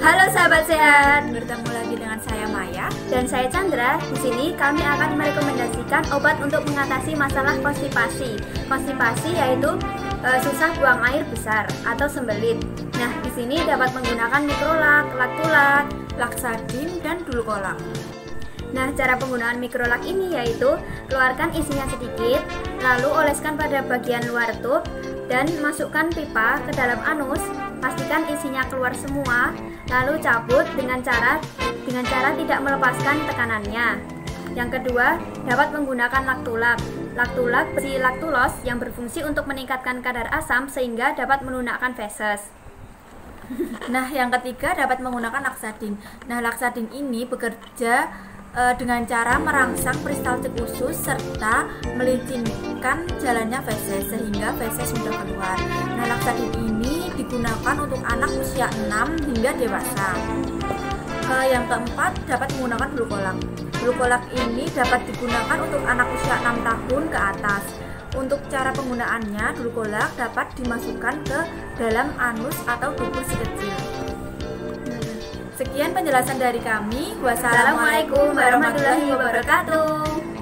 Halo sahabat sehat, bertemu lagi dengan saya Maya dan saya Chandra. Di sini kami akan merekomendasikan obat untuk mengatasi masalah konstipasi. Konstipasi yaitu susah buang air besar atau sembelit. Nah, di sini dapat menggunakan mikrolak, laktulak, laksadin, dan dulkolak. Nah, cara penggunaan mikrolak ini yaitu keluarkan isinya sedikit, lalu oleskan pada bagian luar tub dan masukkan pipa ke dalam anus. Pastikan isinya keluar semua, lalu cabut dengan cara tidak melepaskan tekanannya. Yang kedua, dapat menggunakan laktulak. Laktulak berisi laktulos yang berfungsi untuk meningkatkan kadar asam sehingga dapat melunakkan feses. Nah, yang ketiga dapat menggunakan laksadin. Nah, laksadin ini bekerja dengan cara merangsang peristaltik usus serta melicinkan jalannya feses sehingga feses mudah keluar. Nah, laksadin ini digunakan untuk anak usia 6 hingga dewasa. Yang keempat dapat menggunakan dulkolak. Dulkolak ini dapat digunakan untuk anak usia 6 tahun ke atas. Untuk cara penggunaannya, dulkolak dapat dimasukkan ke dalam anus atau tubuh si kecil. Sekian penjelasan dari kami. Wassalamualaikum warahmatullahi wabarakatuh.